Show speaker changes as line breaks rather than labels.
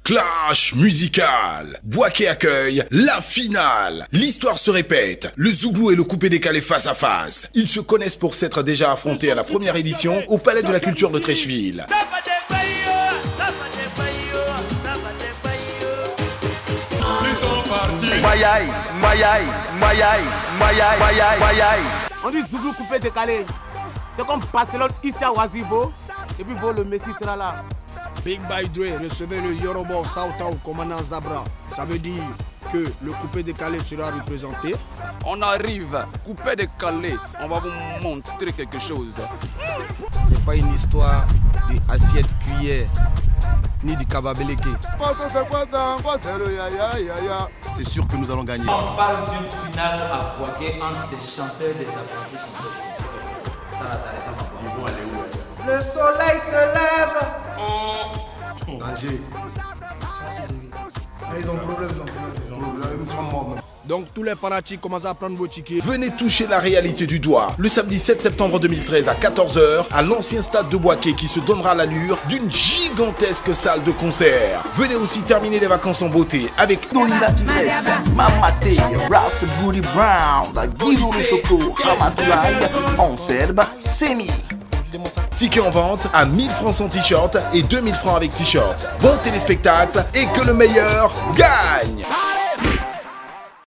Clash musical. Bouaké accueille la finale. L'histoire se répète. Le Zouglou et le coupé-décalé face à face. Ils se connaissent pour s'être déjà affrontés à la première édition au Palais de la Culture de Treichville.
On dit Zouglou coupé-décalé. C'est comme Barcelone ici à Oisibo. Et puis le Messi sera là.
Big by Dre, recevez le Yoruba Sauta au commandant Zabra. Ça veut dire que le coupé décalé sera représenté.
On arrive, coupé décalé, on va vous montrer quelque chose.
C'est pas une histoire d'assiette cuillère, ni du kababeleke.
C'est sûr que nous allons gagner.
On parle d'une finale à Bouaké entre des chanteurs et des apprentis chanteurs. Ça ils vont aller où? Le soleil se lève.
Danger. Ils ont problème, ils sont morts.
Donc tous les fanatiques commencent à prendre vos tickets.
Venez toucher la réalité du doigt le samedi 7 septembre 2013 à 14 h à l'ancien stade de Bouaké qui se donnera l'allure d'une gigantesque salle de concert. Venez aussi terminer les vacances en beauté avec
Tony Latinès, Mamate, Ras Goody Brown, Guizou le Choco, Ramatoulaye, Anselme, Semi.
tickets en vente à 1000 francs sans t-shirt et 2000 francs avec t-shirt. Bon téléspectacle et que le meilleur gagne!